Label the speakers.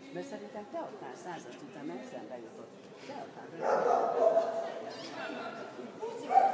Speaker 1: De szerintem te adtál 100-at után, mert eszembe jutott. Te adtál 5